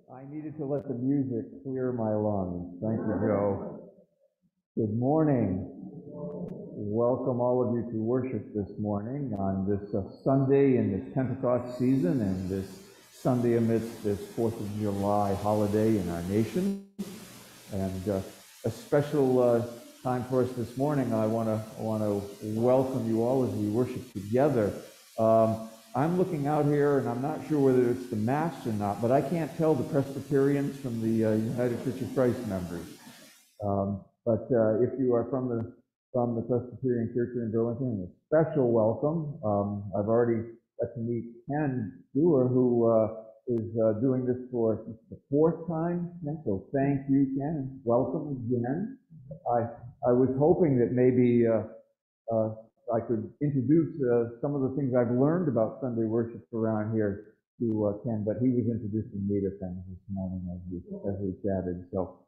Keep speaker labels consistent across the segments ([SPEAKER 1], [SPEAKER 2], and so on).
[SPEAKER 1] I needed to let the music clear my lungs. Thank you, Joe. Good morning. Welcome all of you to worship this morning on this Sunday in this Pentecost season and this Sunday amidst this 4th of July holiday in our nation. And a special time for us this morning. I want to welcome you all as we worship together. I'm looking out here, and I'm not sure whether it's the Mass or not, but I can't tell the Presbyterians from the United Church of Christ members. But if you are from the Presbyterian Church here in Burlington, a special welcome. I've already got to meet Ken Dewar, who is doing this for the 4th time. So thank you, Ken, and welcome again. I was hoping that maybe I could introduce some of the things I've learned about Sunday worship around here to Ken, but he was introducing me to things this morning as we chatted. So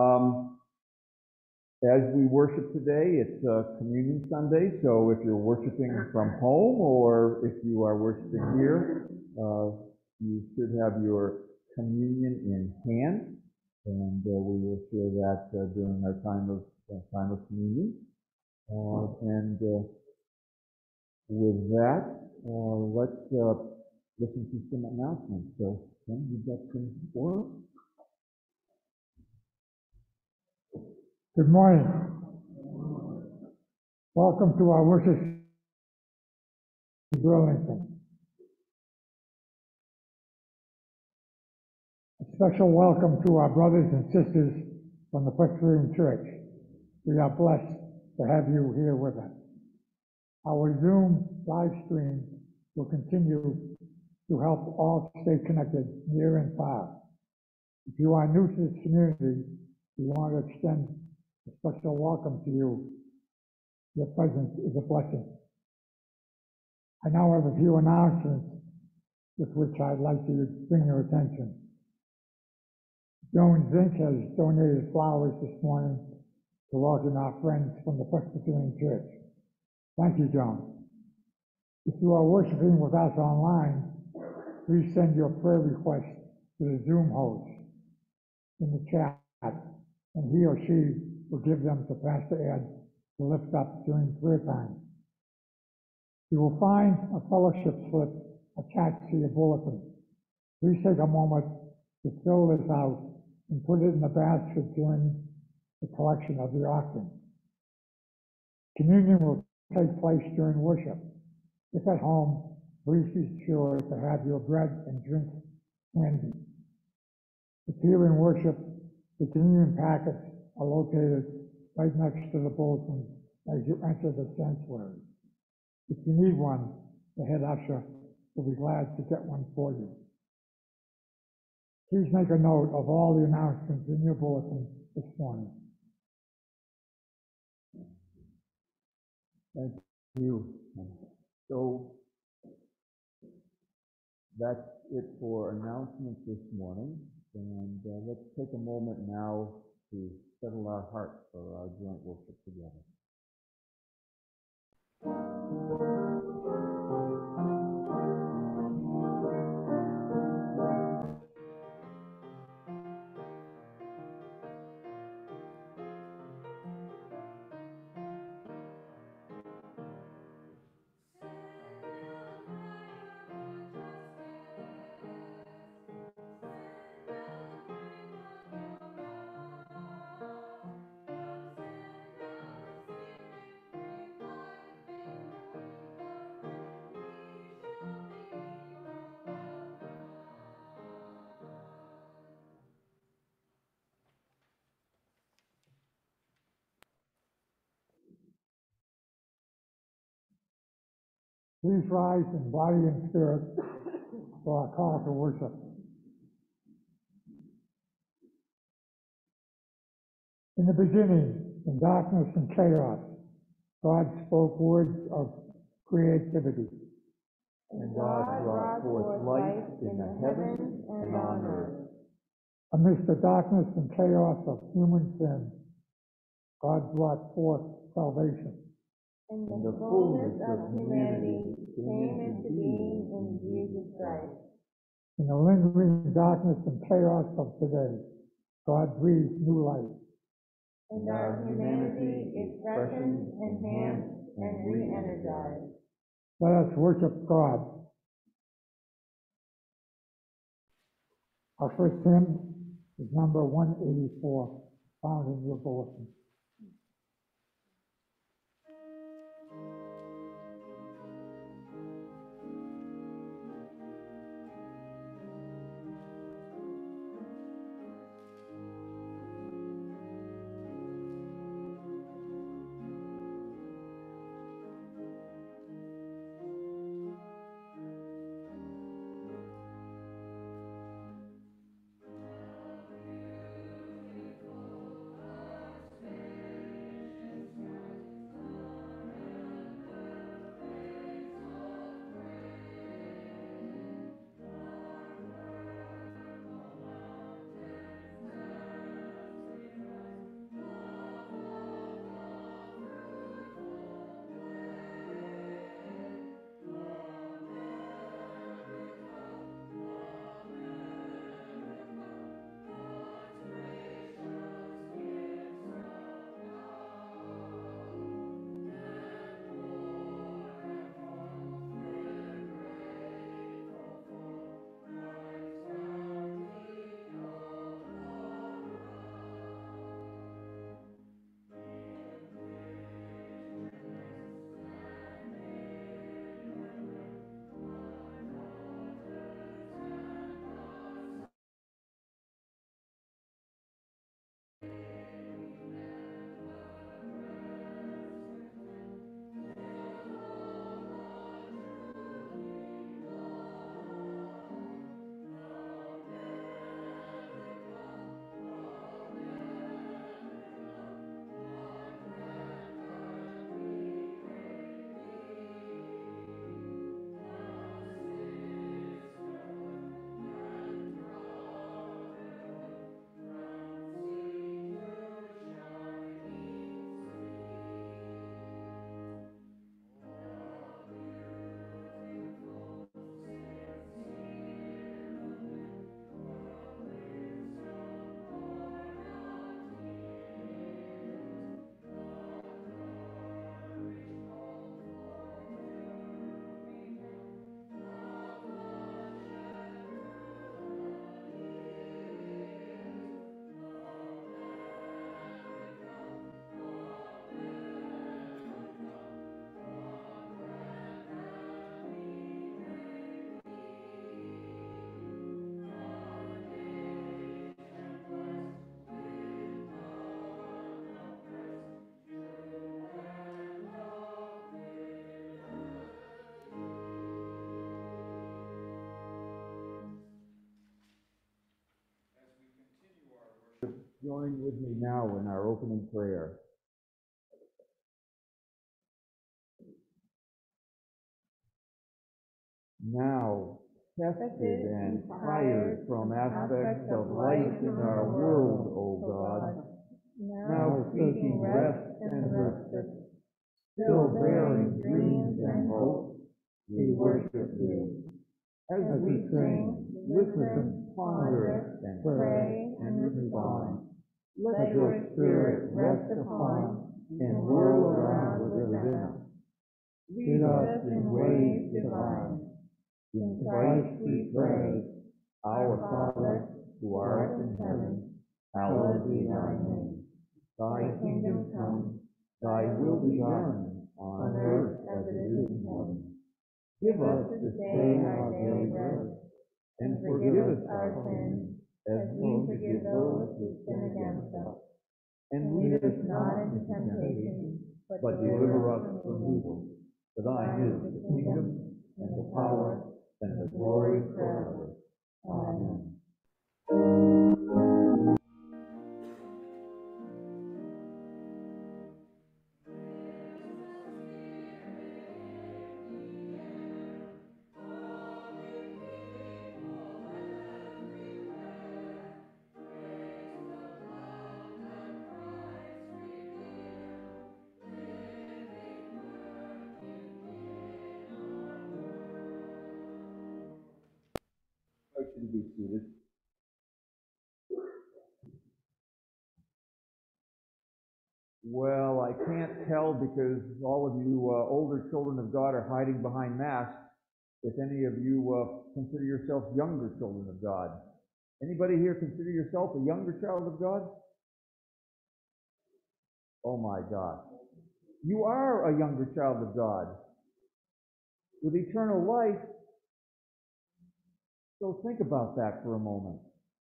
[SPEAKER 1] as we worship today, it's Communion Sunday, so if you're worshiping from home or if you are worshiping here, you should have your communion in hand, and we will share that during our time of communion. With that, let's listen to some announcements. So, Ken, you've got some for us?
[SPEAKER 2] Good morning. Welcome to our worship in Burlington. A special welcome to our brothers and sisters from the Presbyterian Church. We are blessed to have you here with us. Our Zoom live stream will continue to help all stay connected near and far. If you are new to this community, we want to extend a special welcome to you. Your presence is a blessing. I now have a few announcements with which I'd like to bring your attention. Joan Zink has donated flowers this morning to welcome our friends from the Presbyterian Church. Thank you, Joan. If you are worshiping with us online, please send your prayer requests to the Zoom host in the chat, and he or she will give them to Pastor Ed to lift up during prayer time. You will find a fellowship slip attached to your bulletin. Please take a moment to fill this out and put it in the basket during the collection of the offering. Communion will take place during worship. If at home, please be sure to have your bread and drink handy. If here in worship, the communion packets are located right next to the bulletin as you enter the sanctuary. If you need one, the head usher will be glad to get one for you. Please make a note of all the announcements in your bulletin this morning.
[SPEAKER 1] Thank you. So that's it for announcements this morning. And let's take a moment now to settle our hearts for our joint worship together.
[SPEAKER 2] Please rise in body and spirit for our call to worship. In the beginning, in darkness and chaos, God spoke words of creativity.
[SPEAKER 1] And God brought forth light in the heavens and on earth.
[SPEAKER 2] Amidst the darkness and chaos of human sin, God brought forth salvation.
[SPEAKER 3] And the fullness of humanity came into being in Jesus Christ.
[SPEAKER 2] In the lingering darkness and chaos of today, God breathes new life.
[SPEAKER 3] And our humanity is freshened, enhanced, and re-energized.
[SPEAKER 2] Let us worship God. Our first hymn is number 184, found in your bulletin.
[SPEAKER 1] Join with me now in our opening prayer. Now, tested and tired from aspects of life in our world, O God, now seeking rest and respite, still bearing dreams and hopes, we worship you. As we sing, listen, ponder, and pray and respond, let your Spirit rest upon and whirl around within us. Lead us in ways divine. In Christ we pray, our Father, who art in heaven, hallowed be thy name. Thy kingdom come, thy will be done, on earth as it is in heaven. Give us this day our daily bread, and forgive us our sins, as we forgive those who sin against us. And lead us not into temptation, but deliver us from evil. For thine is the kingdom, and the power, and the glory forever. Amen. you to be seated. Well, I can't tell because all of you older children of God are hiding behind masks. If any of you consider yourselves younger children of God. Anybody here consider yourself a younger child of God? Oh my gosh. You are a younger child of God with eternal life. So think about that for a moment.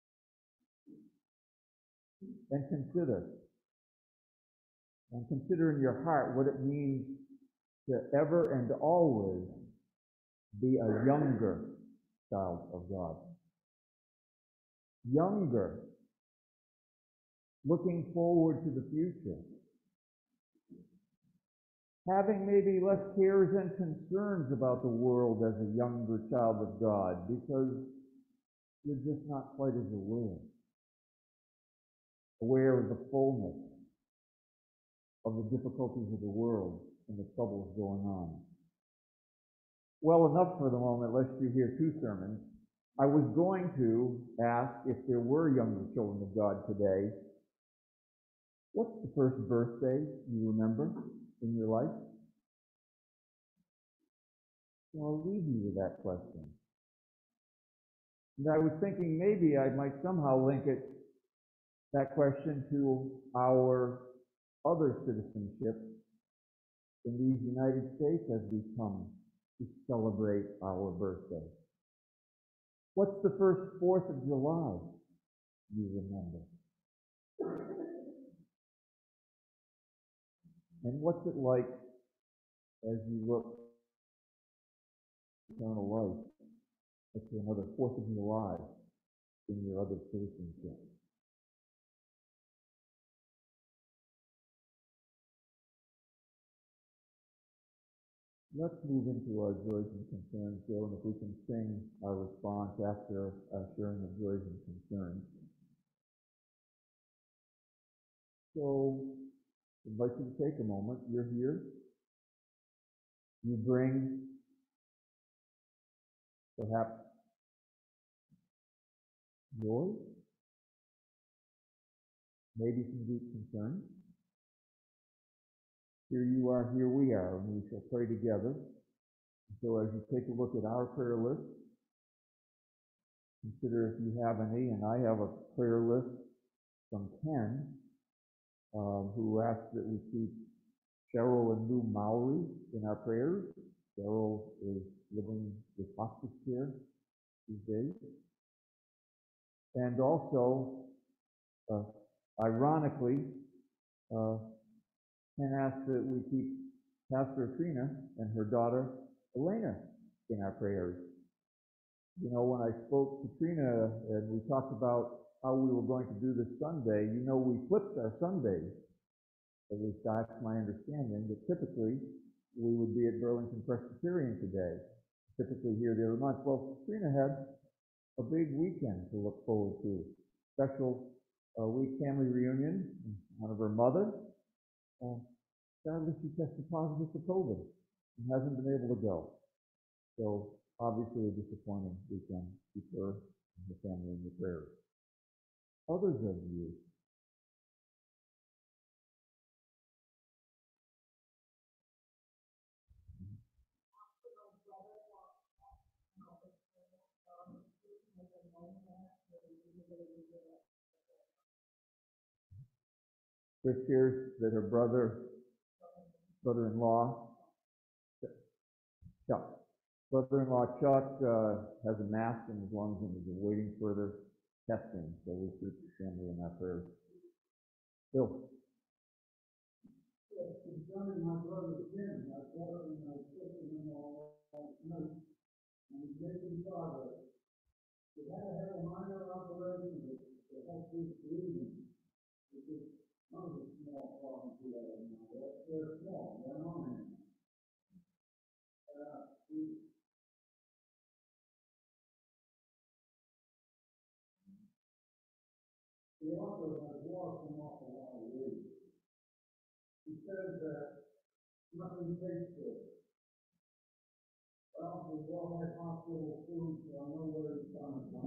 [SPEAKER 1] And consider in your heart what it means to ever and always be a younger child of God. Younger, looking forward to the future. Having maybe less cares and concerns about the world as a younger child of God because you're just not quite as aware of the fullness of the difficulties of the world and the troubles going on. Well, enough for the moment, lest you hear two sermons. I was going to ask if there were younger children of God today, what's the first birthday you remember in your life? Well, I'll leave you with that question. And I was thinking maybe I might somehow link that question to our other citizenship in these United States as we come to celebrate our birthday. What's the first 4th of July you remember? And what's it like as you look eternal life to another 4th of July in your other citizenship? Let's move into our joys and concerns, Joe, and if we can sing our response after our sharing of joys and concerns. So, I invite you to take a moment. You're here. You bring perhaps joy, maybe some deep concern. Here you are, here we are, and we shall pray together. So as you take a look at our prayer list, consider if you have any, and I have a prayer list from Ken, who asked that we keep Cheryl and Lou Mowry in our prayers. Cheryl is living with hospice care these days. And also, ironically, Ken asked that we keep Pastor Trina and her daughter Elena in our prayers. You know, when I spoke to Trina and we talked about how we were going to do this Sunday, you know, we flipped our Sundays. At least that's my understanding, that typically we would be at Burlington Presbyterian today, typically here the other month. Well, Trina had a big weekend to look forward to. Special week family reunion in front of her mother. Sadly, she tested positive for COVID and hasn't been able to go. So, obviously, a disappointing weekend. Keep her and her family in your prayers. Others of you. Chris shares that her brother-in-law Chuck has a mass in his lungs and is awaiting further testing. So we keep the family in our prayers. Bill.
[SPEAKER 4] Yes, concerning my brother Jim, my brother and my sister-in-law last night, and he's making progress. We had to have a minor operation to help his breathing, which is one of the small problems we have now. They're small, they're minor. He also has lost an awful lot of weight. He says that nothing tastes good. Well, we all have hospital food, so I know where it's coming from.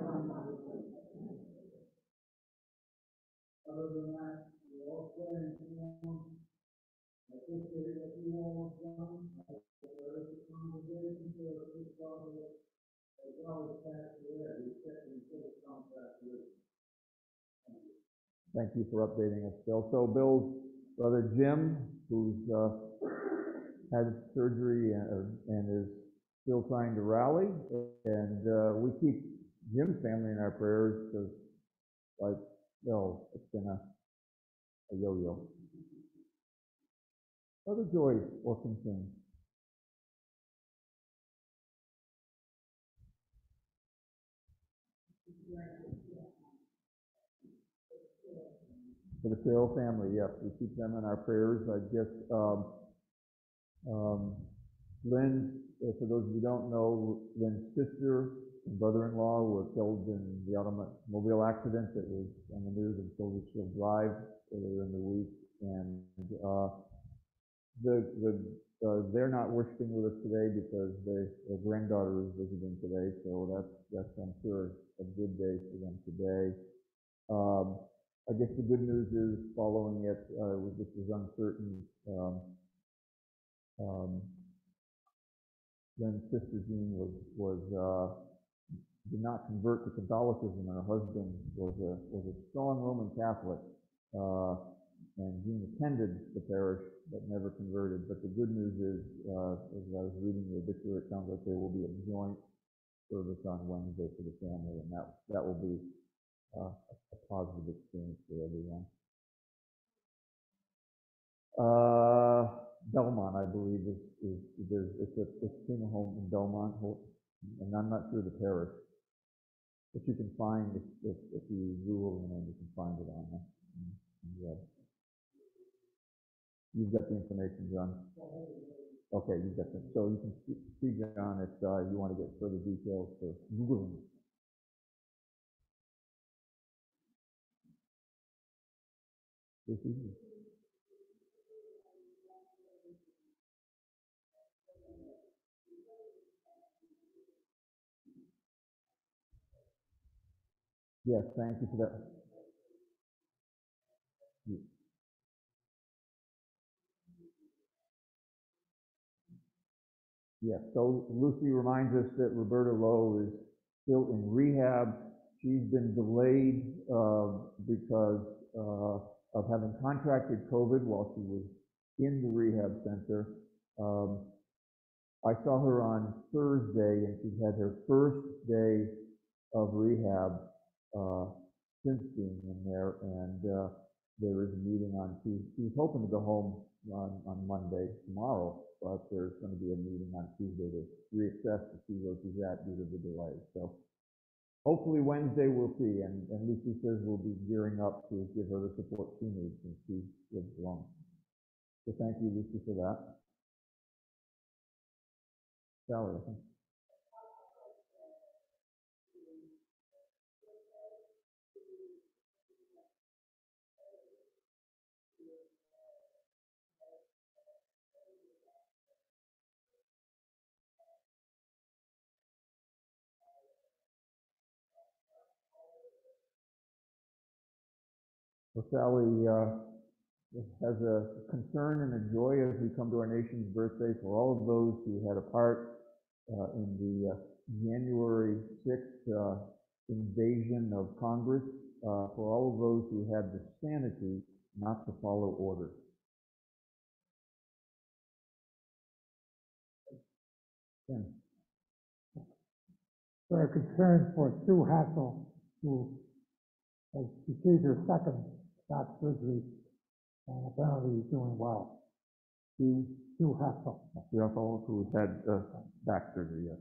[SPEAKER 4] Other than that, we're all praying for them. I think that if you all have done, there is a congregation for this brother, as well as Pastor Ed, who's second full contact with.
[SPEAKER 1] Thank you for updating us, Bill. So Bill's brother Jim, who's had surgery and is still trying to rally, and we keep Jim's family in our prayers because, like Bill, it's been a yo-yo. Other joys or concerns? For the Carroll family, yes, we keep them in our prayers. I guess Lynn, for those of you who don't know, Lynn's sister and brother-in-law were killed in the automobile accident that was on the news in Silversville Drive earlier in the week, and they're not worshiping with us today because their granddaughter is visiting today, so that's I'm sure a good day for them today. I guess the good news is following it, this was uncertain. Lynn's sister Jean did not convert to Catholicism, and her husband was a strong Roman Catholic. And Jean attended the parish but never converted. But the good news is, as I was reading the obituary, it sounds like there will be a joint service on Wednesday for the family, and that will be a positive experience for everyone. Belmont, I believe, it's a funeral home in Belmont, and I'm not sure the parish, but you can find if you Google the name, you can find it on the web. You've got the information, John. Okay, you've got that. So you can see John if you want to get further details for Googling. It's easy. Yes, thank you for that. Yes, so Lucy reminds us that Roberta Lowe is still in rehab. She's been delayed because of having contracted COVID while she was in the rehab center. I saw her on Thursday, and she's had her first day of rehab since being in there, and there is a meeting on Tuesday. She's hoping to go home on Monday, tomorrow, but there's going to be a meeting on Tuesday to reassess to see where she's at due to the delay. So hopefully Wednesday we'll see, and Lucy says we'll be gearing up to give her the support she needs since she lives alone. So thank you, Lucy, for that. Sally, I think. So Sally has a concern and a joy as we come to our nation's birthday for all of those who had a part in the January 6th invasion of Congress, for all of those who had the sanity not to follow orders. Ken.
[SPEAKER 2] We're concerned for Sue Hassel, who has received her second back surgery, and apparently is doing well. Sue Hassel.
[SPEAKER 1] Sue Hassel, who's had back surgery, yes.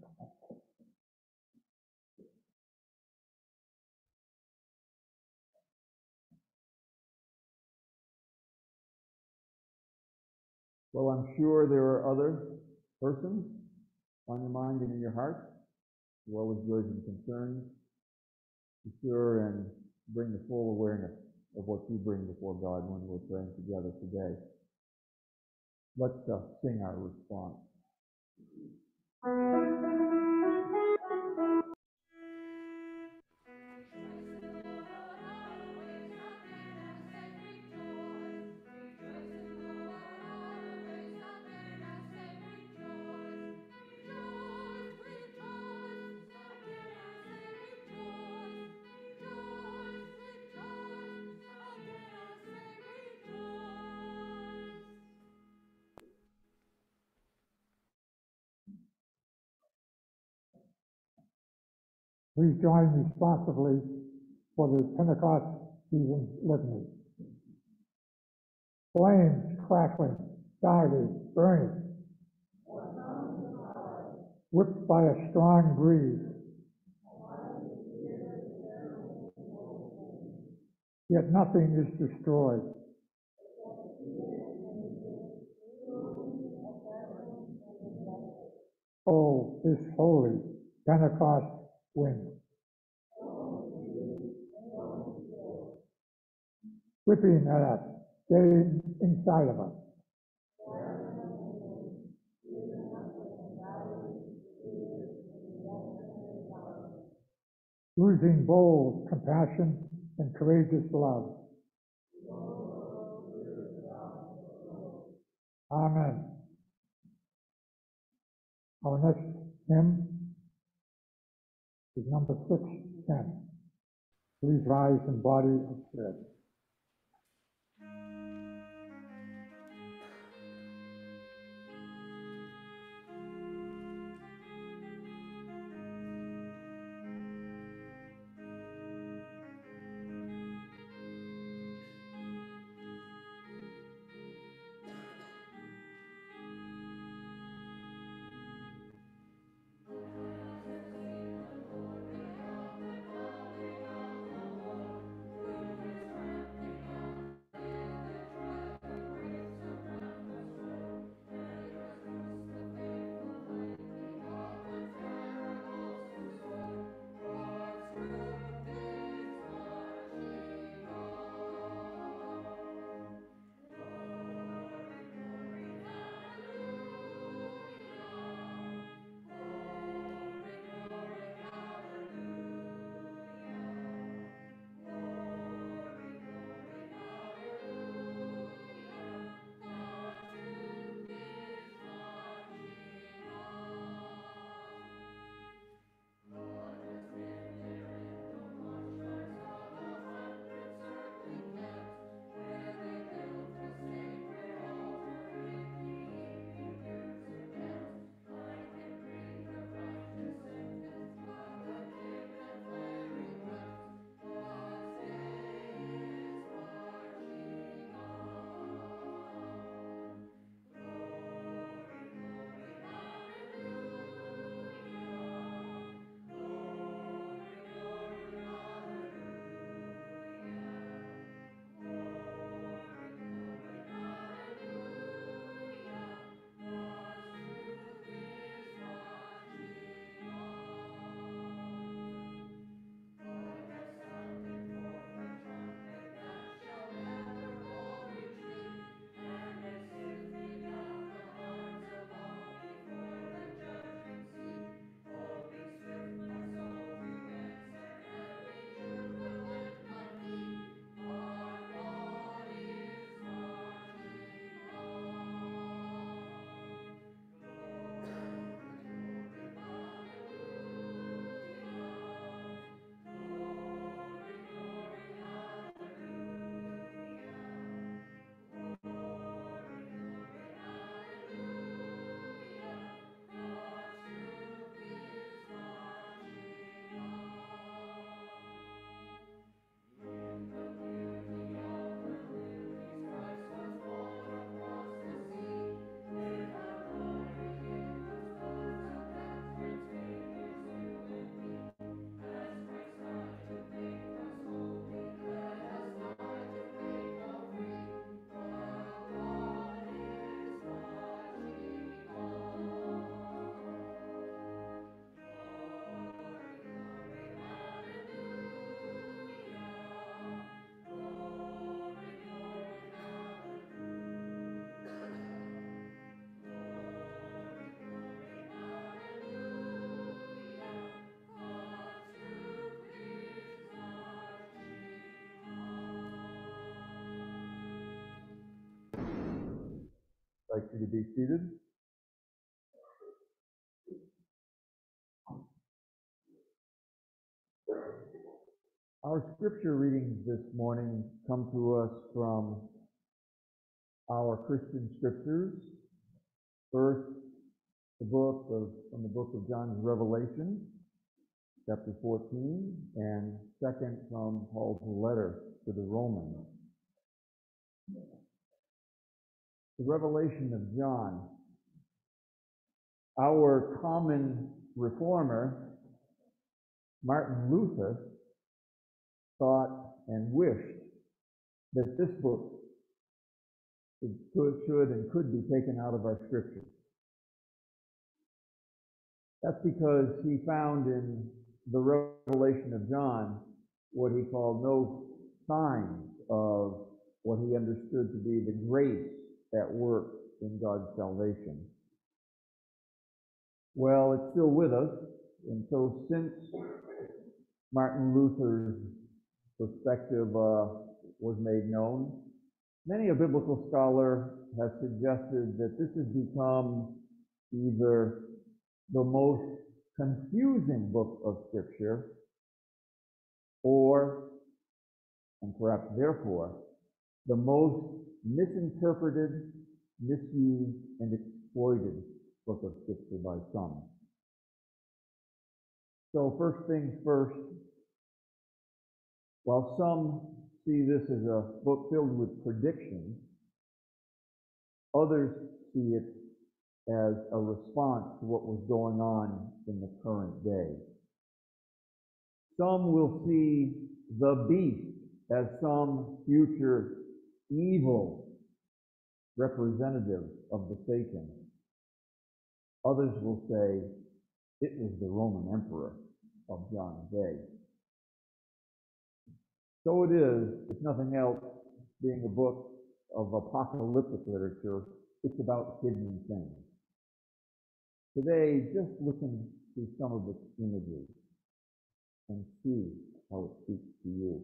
[SPEAKER 1] Well, I'm sure there are other persons on your mind and in your heart, as well as joys and concerns. Be sure and bring the full awareness of what you bring before God when we're praying together today. Let's sing our response.
[SPEAKER 2] Please join me responsively for the Pentecost season litany. Flames crackling, started burning, whipped by a strong breeze. Yet nothing is destroyed. Oh, this holy Pentecost wind. Whipping at us, getting inside of us. Losing bold compassion and courageous love. Amen. Our next hymn is number 610. Please rise in body of prayer.
[SPEAKER 1] I'd like you to be seated. Our scripture readings this morning come to us from our Christian scriptures. First, from the book of John's Revelation, chapter 14, and second from Paul's letter to the Romans. The Revelation of John. Our common reformer, Martin Luther, thought and wished that this book should and could be taken out of our scriptures. That's because he found in the Revelation of John what he called no signs of what he understood to be the grace at work in God's salvation. Well, it's still with us, and so since Martin Luther's perspective was made known, many a biblical scholar has suggested that this has become either the most confusing book of Scripture, or, and perhaps therefore, the most misinterpreted, misused, and exploited book of Scripture by some. So first things first, while some see this as a book filled with predictions, others see it as a response to what was going on in the current day. Some will see the beast as some future evil representative of the Satan. Others will say it was the Roman emperor of John's day. So it is, if nothing else, being a book of apocalyptic literature, it's about hidden things. Today, just listen to some of its images and see how it speaks to you.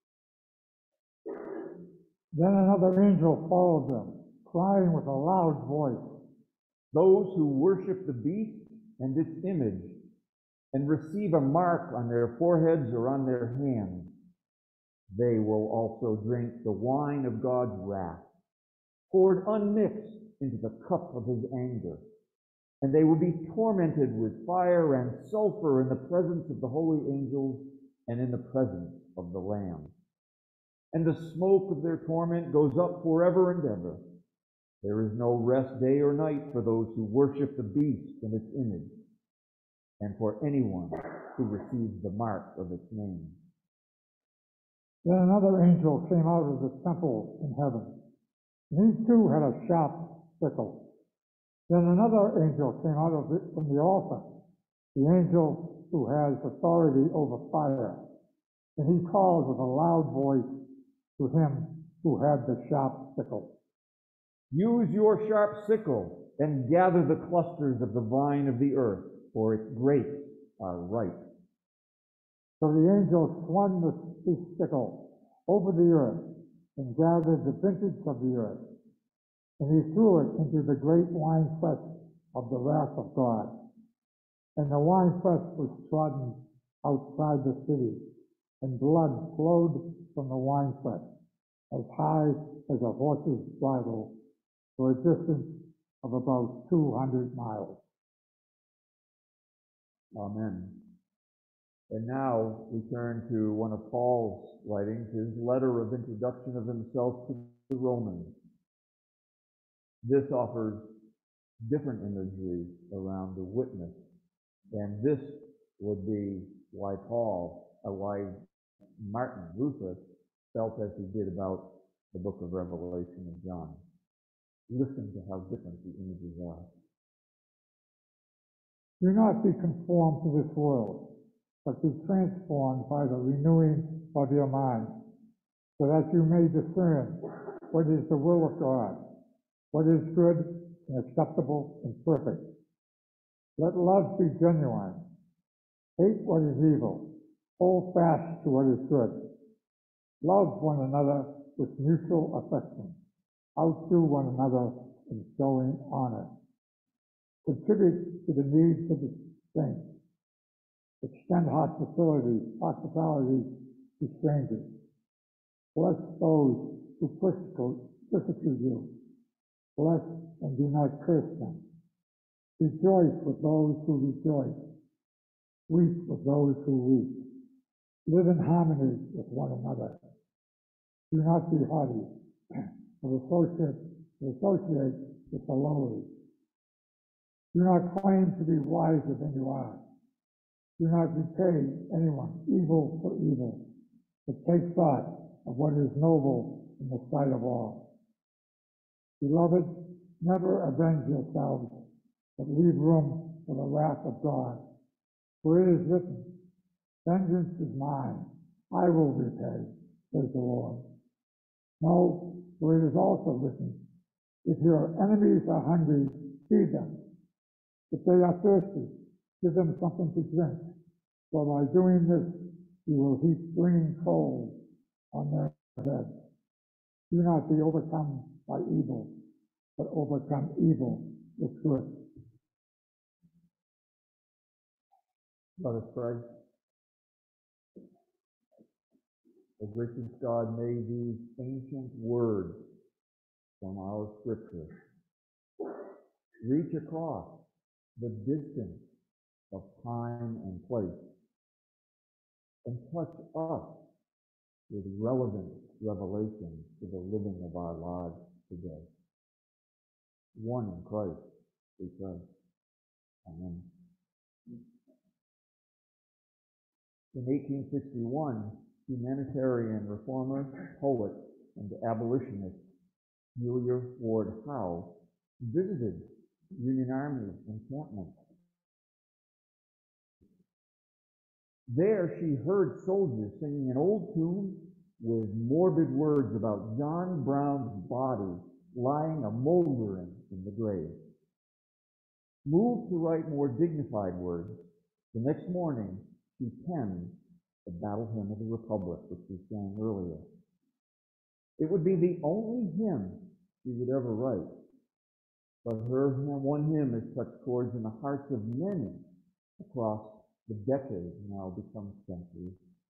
[SPEAKER 2] Then another angel followed them, crying with a loud voice,
[SPEAKER 1] "Those who worship the beast and its image and receive a mark on their foreheads or on their hands, they will also drink the wine of God's wrath, poured unmixed into the cup of his anger. And they will be tormented with fire and sulfur in the presence of the holy angels and in the presence of the Lamb. And the smoke of their torment goes up forever and ever. There is no rest day or night for those who worship the beast and its image, and for anyone who receives the mark of its name."
[SPEAKER 2] Then another angel came out of the temple in heaven, and he too had a sharp sickle. Then another angel came out from the altar, the angel who has authority over fire, and he called with a loud voice to him who had the sharp sickle,
[SPEAKER 1] "Use your sharp sickle and gather the clusters of the vine of the earth, for its grapes are ripe."
[SPEAKER 2] So the angel swung his sickle over the earth and gathered the vintage of the earth, and he threw it into the great winepress of the wrath of God. And the winepress was trodden outside the city, and blood flowed from the winepress as high as a horse's bridle for a distance of about 200 miles.
[SPEAKER 1] Amen. And now we turn to one of Paul's writings, his letter of introduction of himself to the Romans. This offers different imagery around the witness, and this would be why Martin Luther felt as he did about the book of Revelation of John. Listen to how different the images are.
[SPEAKER 2] Do not be conformed to this world, but be transformed by the renewing of your mind, so that you may discern what is the will of God, what is good and acceptable and perfect. Let love be genuine. Hate what is evil. Hold fast to what is good. Love one another with mutual affection. Outdo one another in showing honor. Contribute to the needs of the saints. Extend hospitality to strangers. Bless those who persecute you. Bless and do not curse them. Rejoice with those who rejoice. Weep with those who weep. Live in harmony with one another. Do not be haughty, but associate with the lowly. Do not claim to be wiser than you are. Do not repay anyone evil for evil, but take thought of what is noble in the sight of all. Beloved, never avenge yourselves, but leave room for the wrath of God. For it is written, vengeance is mine, I will repay, says the Lord. No, for it is also written, if your enemies are hungry, feed them. If they are thirsty, give them something to drink. For by doing this, you will heap burning coals on their heads. Do not be overcome by evil, but overcome evil with good.
[SPEAKER 1] Let us pray. O gracious God, may these ancient words from our Scripture reach across the distance of time and place and touch us with relevant revelation to the living of our lives today. One in Christ, we pray. Amen. In 1861, humanitarian reformer, poet, and abolitionist Julia Ward Howe visited Union Army encampments. There she heard soldiers singing an old tune with morbid words about John Brown's body lying a moldering in the grave. Moved to write more dignified words, the next morning she penned the Battle Hymn of the Republic, which we sang earlier. It would be the only hymn she would ever write, but her one hymn has touched chords in the hearts of many across the decades, now become centuries.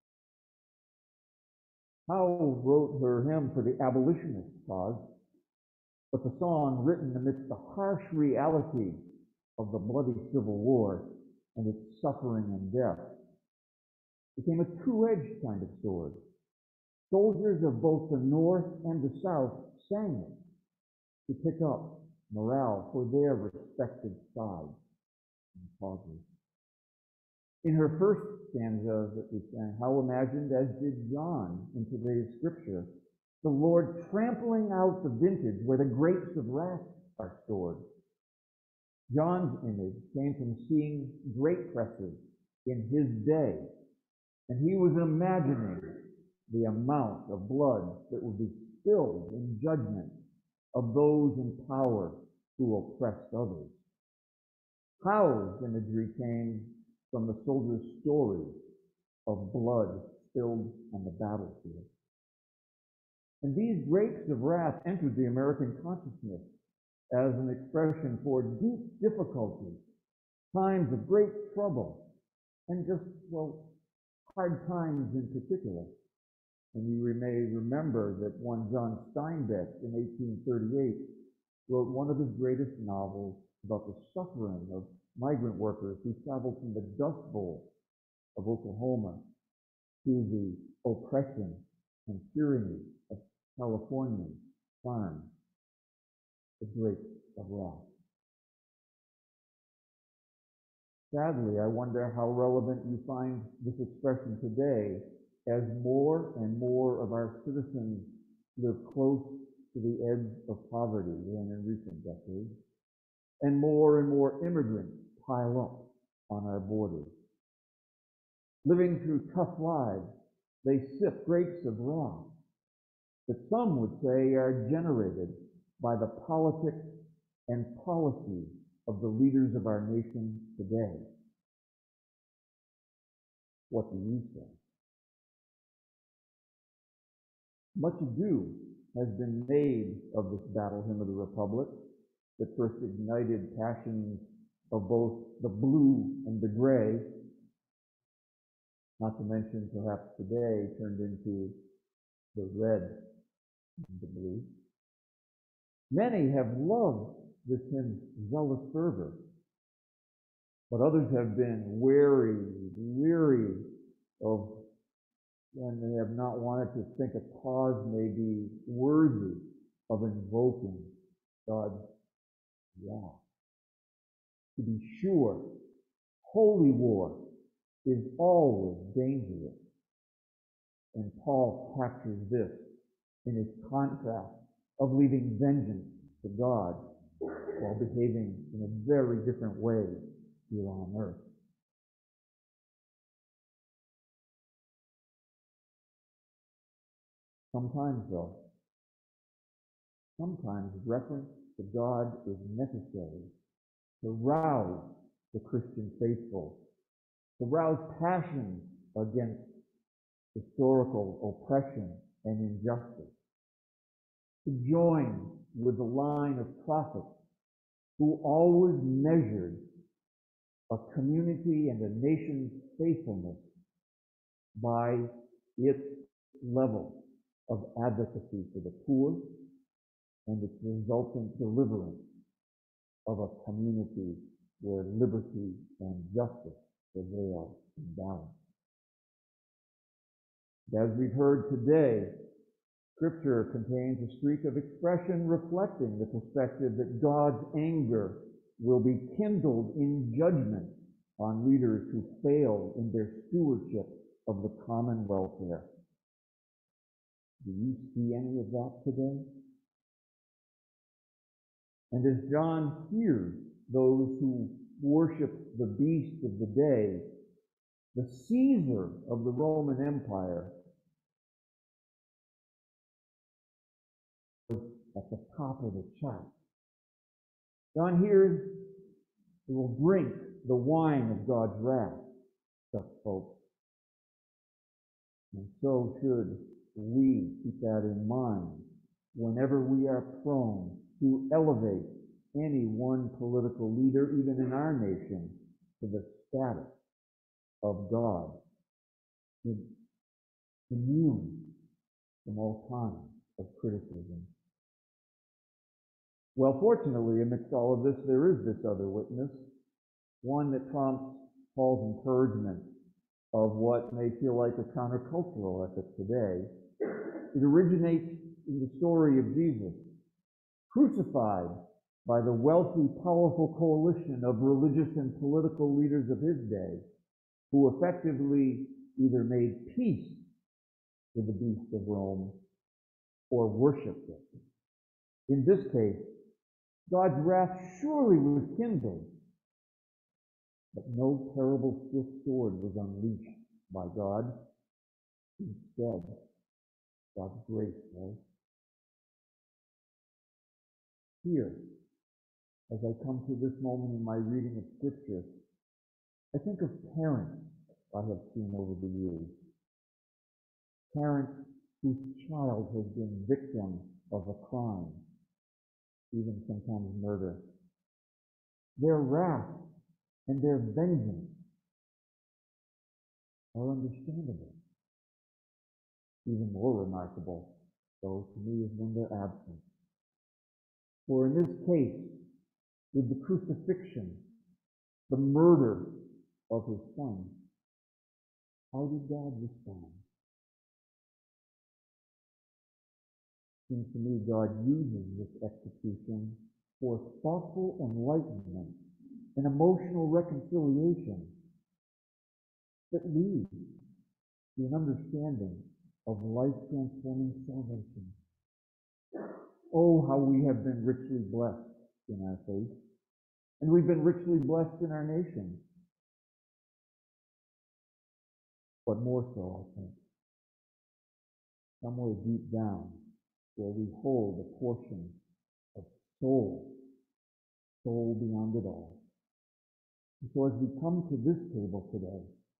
[SPEAKER 1] Howe wrote her hymn for the abolitionist cause, but the song, written amidst the harsh reality of the bloody Civil War and its suffering and death, became a two-edged kind of sword. Soldiers of both the North and the South sang it to pick up morale for their respective sides and causes. In her first stanza that we sang, Howe imagined, as did John in today's scripture, the Lord trampling out the vintage where the grapes of wrath are stored. John's image came from seeing grape presses in his day, and he was imagining the amount of blood that would be spilled in judgment of those in power who oppressed others. Howe's imagery came from the soldiers' stories of blood spilled on the battlefield. And these grapes of wrath entered the American consciousness as an expression for deep difficulties, times of great trouble, and just, hard times in particular. And you may remember that one John Steinbeck in 1838 wrote one of his greatest novels about the suffering of migrant workers who traveled from the Dust Bowl of Oklahoma to the oppression and tyranny of California farms, the grapes of wrath. Sadly, I wonder how relevant you find this expression today as more and more of our citizens live close to the edge of poverty than in recent decades, and more immigrants pile up on our borders. Living through tough lives, they sip grapes of wrath that some would say are generated by the politics and policies of the leaders of our nation today. What do you say? Much ado has been made of this Battle Hymn of the Republic, that first ignited passions of both the blue and the gray, not to mention perhaps today turned into the red and the blue. Many have loved this hymn's zealous fervor, but others have been weary of, and they have not wanted to think a cause may be worthy of invoking God's wrath. To be sure, holy war is always dangerous. And Paul captures this in his contrast of leaving vengeance to God while behaving in a very different way here on earth. Sometimes, though, reference to God is necessary to rouse the Christian faithful, to rouse passions against historical oppression and injustice, to join with the line of prophets who always measured a community and a nation's faithfulness by its level of advocacy for the poor and its resultant deliverance of a community where liberty and justice prevail in balance. As we've heard today, Scripture contains a streak of expression reflecting the perspective that God's anger will be kindled in judgment on leaders who fail in their stewardship of the common welfare. Do you see any of that today? And as John hears those who worship the beast of the day, the Caesar of the Roman Empire, was at the top of the chart. John hears he will drink the wine of God's wrath, such folks. And so should we keep that in mind whenever we are prone to elevate any one political leader, even in our nation, to the status of God, immune from all kinds of criticism. Well, fortunately, amidst all of this, there is this other witness, one that prompts Paul's encouragement of what may feel like a countercultural ethic today. It originates in the story of Jesus, crucified by the wealthy, powerful coalition of religious and political leaders of his day, who effectively either made peace with the beast of Rome or worshipped it. In this case, God's wrath surely was kindled, but no terrible swift sword was unleashed by God. Instead, God's grace was. Here, as I come to this moment in my reading of Scripture, I think of parents I have seen over the years. Parents whose child has been victim of a crime, even sometimes murder. Their wrath and their vengeance are understandable. Even more remarkable, though, to me, is when they're absent. For in this case, with the crucifixion, the murder of his son, how did God respond? It seems to me God uses this execution for thoughtful enlightenment and emotional reconciliation that leads to an understanding of life-transforming salvation. Oh, how we have been richly blessed in our faith, and we've been richly blessed in our nation. But more so, I think, somewhere deep down, where we hold a portion of soul beyond it all. And so as we come to this table today,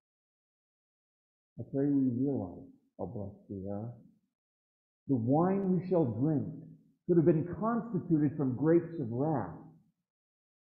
[SPEAKER 1] I pray we realize how blessed we are. The wine we shall drink could have been constituted from grapes of wrath,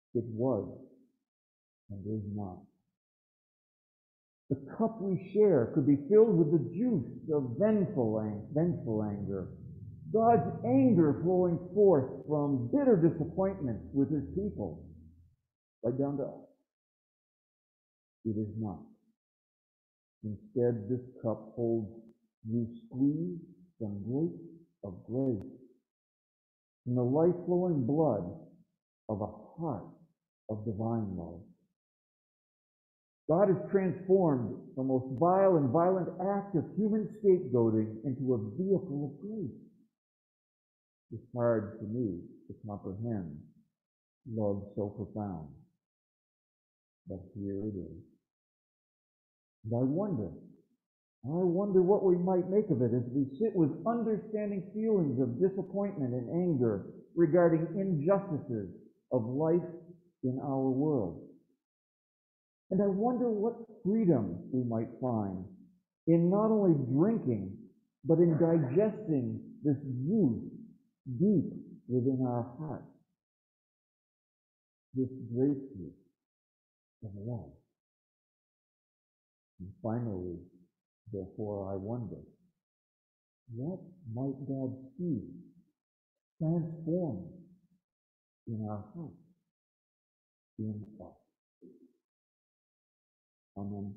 [SPEAKER 1] It was and is not. The cup we share could be filled with the juice of vengeful anger, God's anger flowing forth from bitter disappointments with his people, right down to us. It is not. Instead, this cup holds you squeeze from grace of grace, from the life-flowing blood of a heart of divine love. God has transformed the most vile and violent act of human scapegoating into a vehicle of grace. It's hard for me to comprehend love so profound, but here it is. And I wonder what we might make of it as we sit with understanding feelings of disappointment and anger regarding injustices of life in our world. And I wonder what freedom we might find in not only drinking, but in digesting this juice deep within our hearts, this grapefruit of love. And finally, therefore, I wonder, what might God's seed transform in our hearts, in us? Amen.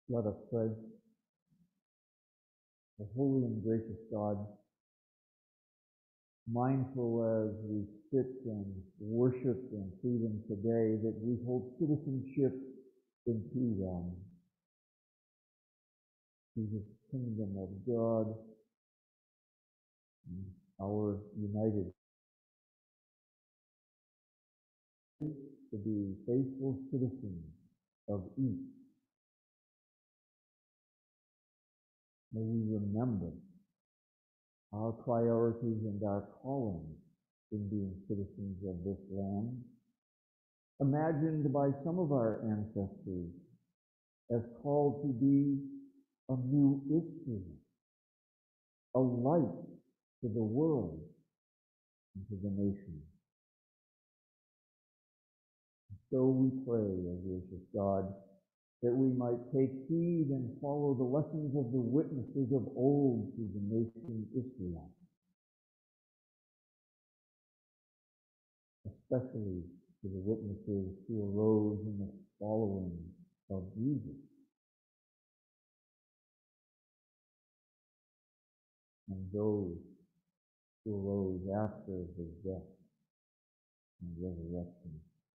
[SPEAKER 1] Let us pray. O holy and gracious God, mindful as we sit and worship in freedom today that we hold citizenship in two realms. To the kingdom of God and our united to be faithful citizens of each. May we remember our priorities and our callings in being citizens of this land, imagined by some of our ancestors as called to be a new Israel, a light to the world and to the nations. So we pray, O gracious God, that we might take heed and follow the lessons of the witnesses of old to the nation Israel, especially to the witnesses who arose in the following of Jesus, and those who arose after his death and resurrection.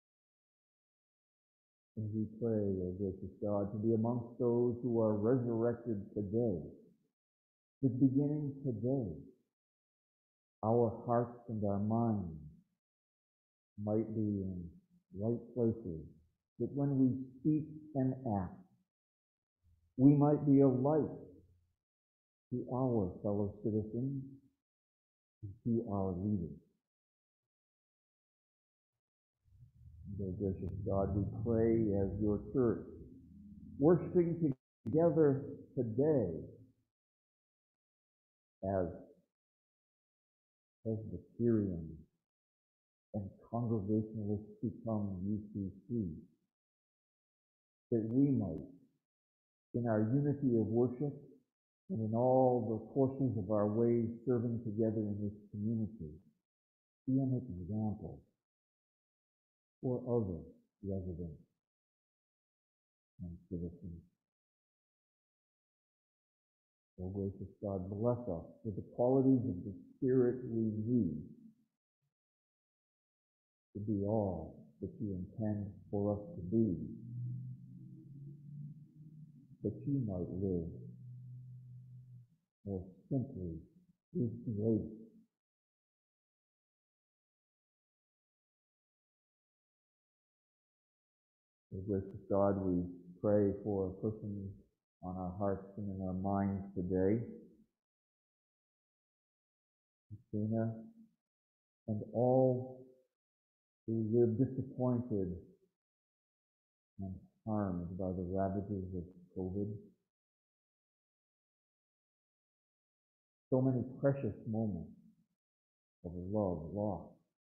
[SPEAKER 1] And we pray, O gracious God, to be amongst those who are resurrected today, that beginning today, our hearts and our minds might be in right places, that when we speak and act, we might be a light to our fellow citizens and to our leaders. O gracious God, we pray as your church, worshiping together today as Presbyterians and Congregationalists become UCC, that we might, in our unity of worship and in all the portions of our ways serving together in this community, be an example for other residents and citizens. O gracious God, bless us with the qualities of the Spirit we need to be all that you intend for us to be, that you might live more simply with grace. O gracious God, we pray for persons on our hearts and in our minds today, Christina, and all who live disappointed and harmed by the ravages of COVID. So many precious moments of love lost.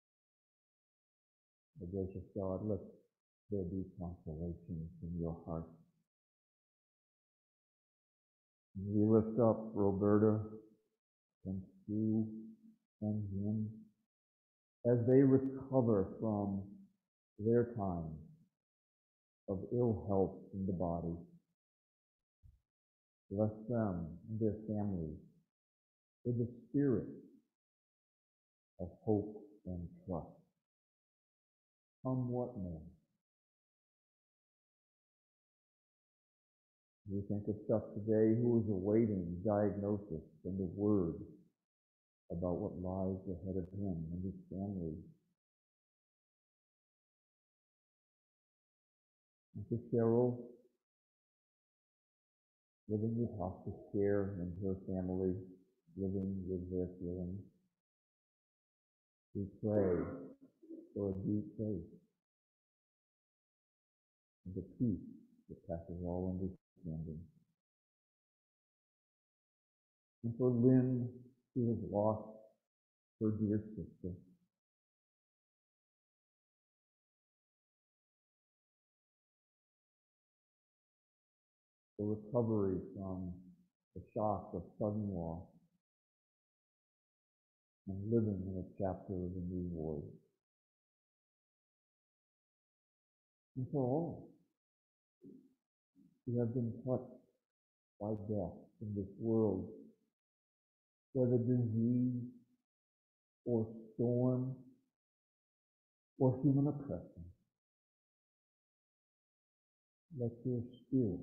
[SPEAKER 1] O gracious God, let there be consolation in your heart. And we lift up Roberta and Sue and Jim as they recover from their time of ill health in the body. Bless them and their families with the spirit of hope and trust. Come what may. We think of Chuck today, who is awaiting diagnosis and the word about what lies ahead of him and his family. And to Cheryl, living with hospice care and her family, living with their feelings. We pray for a deep faith and the peace that passes all understanding. And for Lynn, who has lost her dear sister. For recovery from the shock of sudden loss and living in a chapter of a new ward. And for all who have been touched by death in this world, whether disease or storm or human oppression. Let your spirit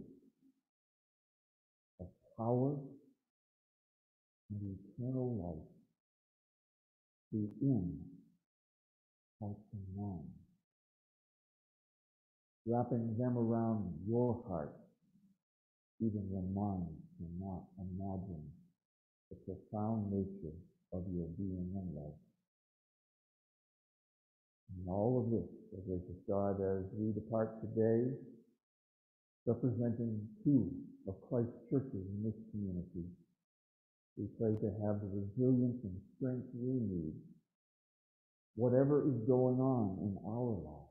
[SPEAKER 1] of power and eternal life be in hearts and minds, wrapping them around your heart, even when minds cannot imagine the profound nature of your being and love. And all of this, O gracious God, as we depart today, representing two of Christ's churches in this community, we pray to have the resilience and strength we need, whatever is going on in our lives,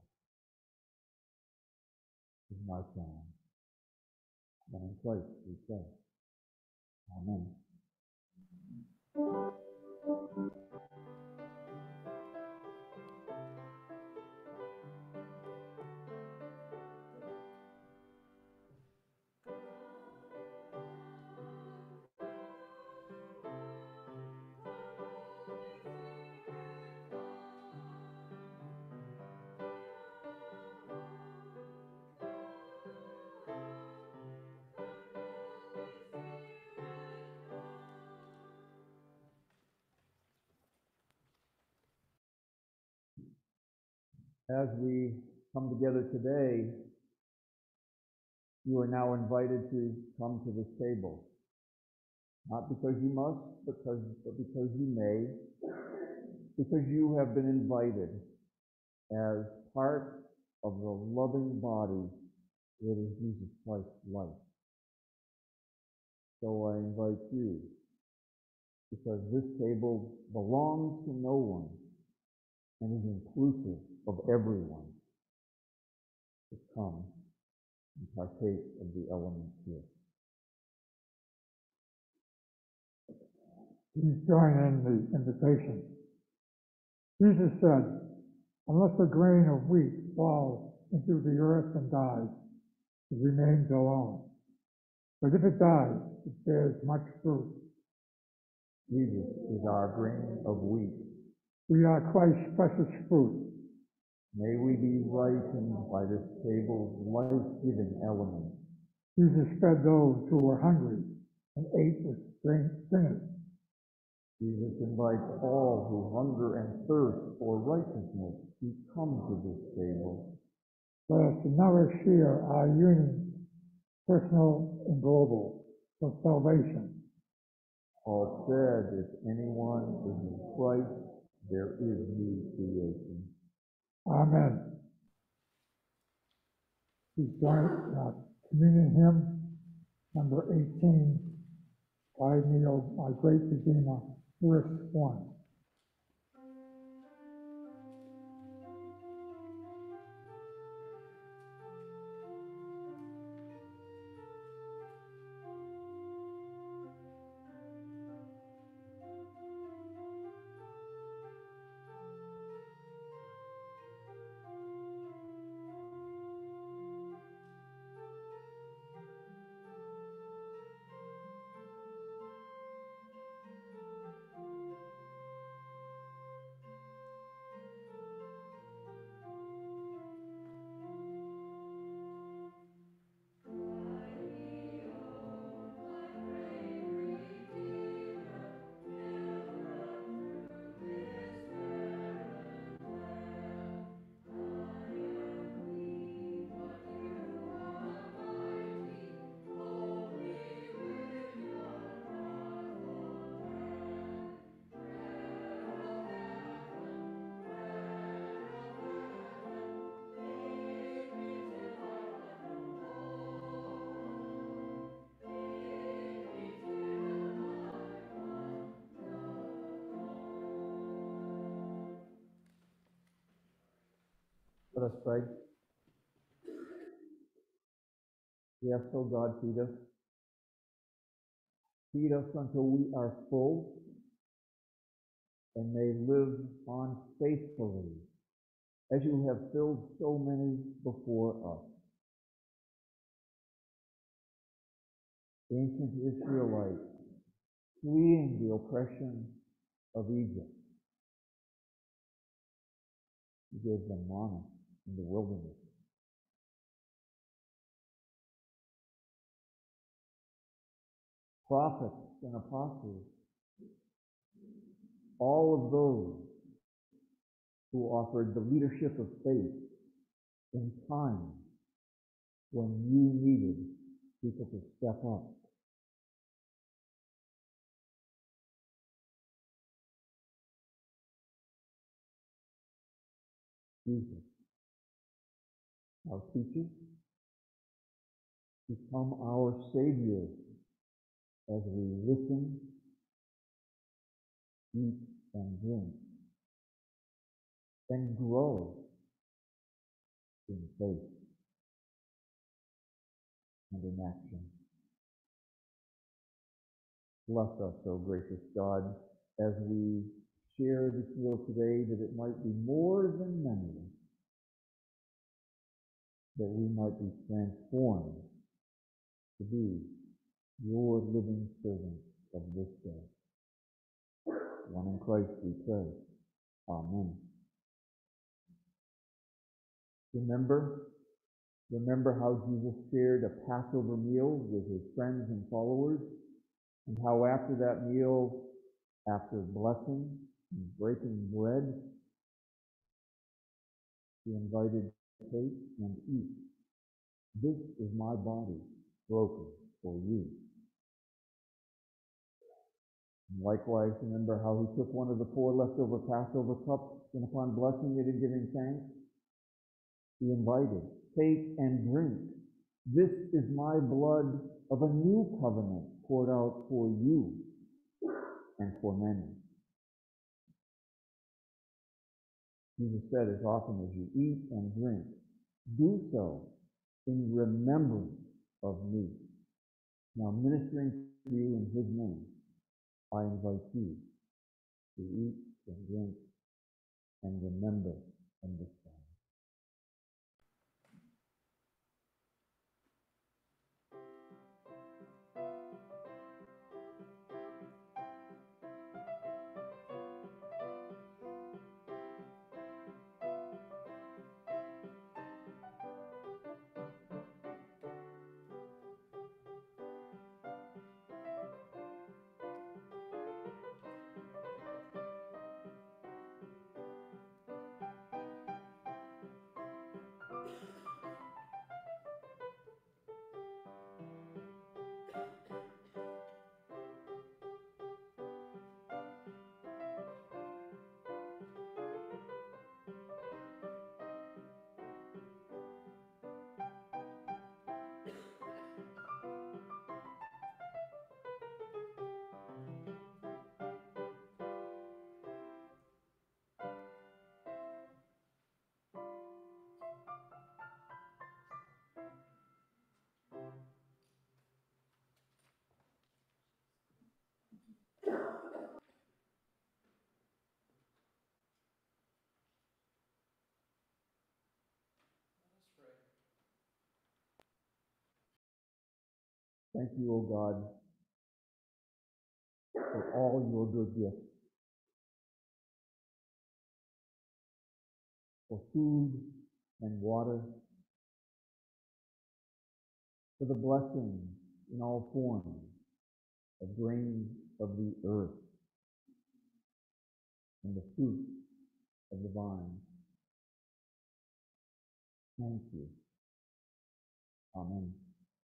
[SPEAKER 1] to march on. And in Christ we pray. Amen. As we come together today, you are now invited to come to this table. Not because you must, but because you may, because you have been invited as part of the loving body that is Jesus Christ's life. So I invite you, because this table belongs to no one and is inclusive of everyone, to come and partake of the elements here.
[SPEAKER 2] Please join in the invitation. Jesus said, unless a grain of wheat falls into the earth and dies, it remains alone. But if it dies, it bears much fruit.
[SPEAKER 1] Jesus is our grain of wheat.
[SPEAKER 2] We are Christ's precious fruit.
[SPEAKER 1] May we be ripened by this table's life-giving elements.
[SPEAKER 2] Jesus fed those who were hungry and ate with sinners.
[SPEAKER 1] Jesus invites all who hunger and thirst for righteousness to come to this table.
[SPEAKER 2] Let us nourish here our union, personal and global, for salvation.
[SPEAKER 1] Paul said, if anyone is in Christ, there is new creation.
[SPEAKER 2] Amen. Please join our communion hymn, number 18, Guide Me, O my great Redeemer, verse 1.
[SPEAKER 1] Let us pray. Yes, O God, feed us. Feed us until we are full and may live on faithfully as you have filled so many before us. ancient Israelites fleeing the oppression of Egypt. He gave them manna in the wilderness. Prophets and apostles, all of those who offered the leadership of faith in times when you needed people to step up. Jesus, our teacher, become our Savior as we listen, eat, and drink, and grow in faith and in action. Bless us, O gracious God, as we share this meal today, that it might be more than memory, that we might be transformed to be your living servants of this day. One in Christ we pray. Amen. Remember how Jesus shared a Passover meal with his friends and followers, and how after that meal, after blessing and breaking bread, he invited, take and eat. This is my body broken for you. And likewise, remember how he took one of the 4 leftover Passover cups, and upon blessing it and giving thanks, he invited, take and drink. This is my blood of a new covenant poured out for you and for many. Jesus said, as often as you eat and drink, do so in remembrance of me. Now, ministering to you in his name, I invite you to eat and drink and remember in this time. Thank you, O God, for all your good gifts, for food and water, for the blessings in all forms of grain of the earth and the fruit of the vine. Thank you. Amen.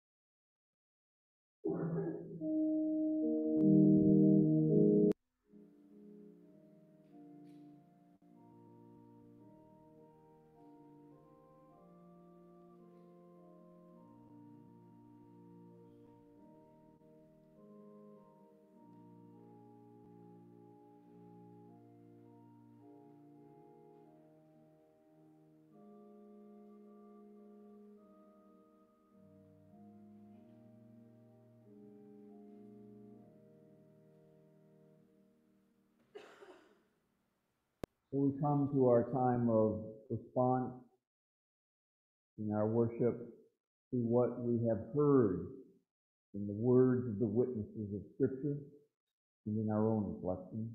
[SPEAKER 1] So we come to our time of response in our worship to what we have heard in the words of the witnesses of Scripture, and in our own reflections.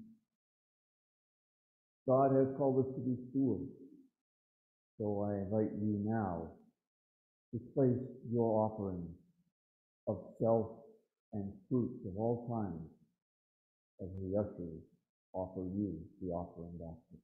[SPEAKER 1] God has called us to be stewards, so I invite you now to place your offerings of self and fruits of all kinds as the ushers offer you the offering basket.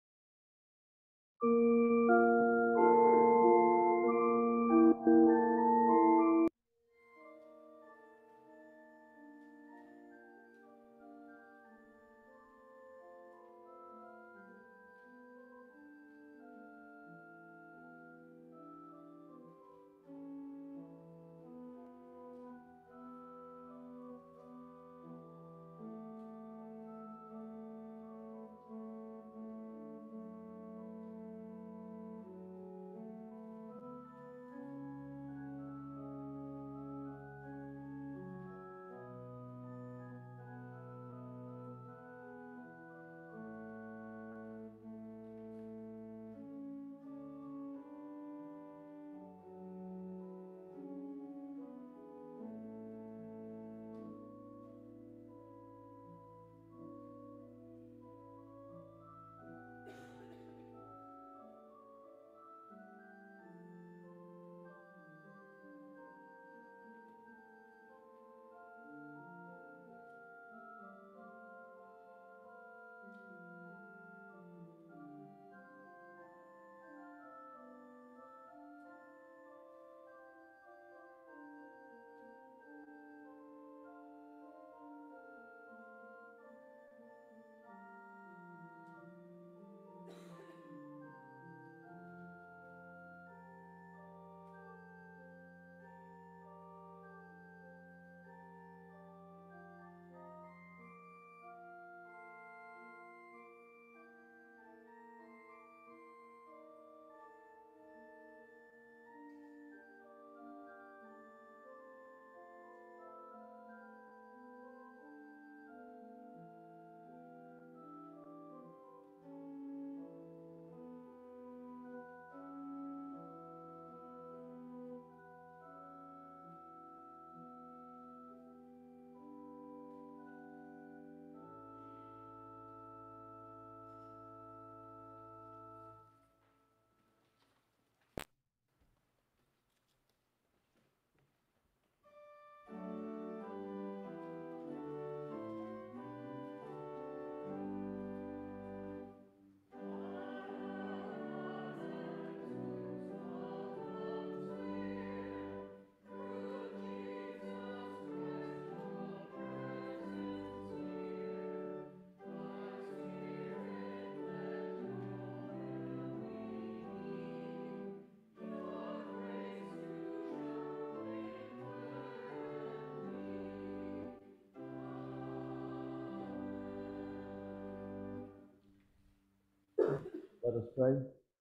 [SPEAKER 1] Let us pray.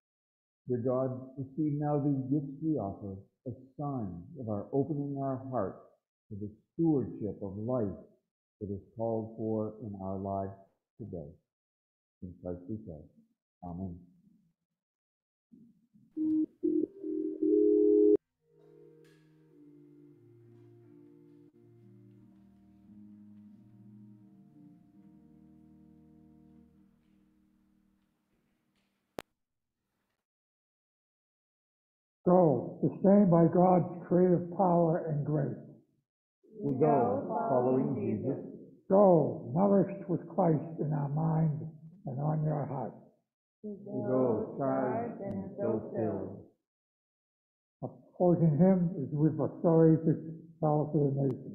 [SPEAKER 1] Dear God, receive now these gifts we offer as signs of our opening our hearts to the stewardship of life that is called for in our lives today. In Christ we pray. Amen.
[SPEAKER 2] Go, sustained by God's creative power and grace.
[SPEAKER 1] We go, following Jesus.
[SPEAKER 2] Go, nourished with Christ in our mind and on your heart.
[SPEAKER 3] We
[SPEAKER 1] go, charged and so filled.
[SPEAKER 2] Opposing him is with a story to tell to the nations.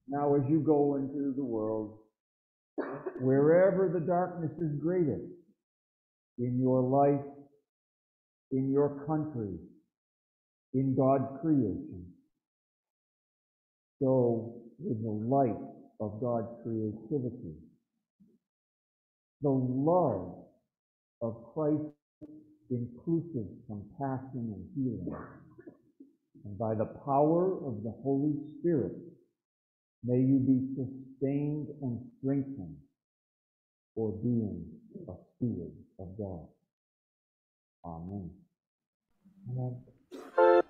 [SPEAKER 1] Now, as you go into the world, wherever the darkness is greatest, in your life, in your country, in God's creation, so with the light of God's creativity, the love of Christ's inclusive compassion and healing, and by the power of the Holy Spirit, may you be sustained and strengthened for being a steward of God. Amen.
[SPEAKER 2] Amen.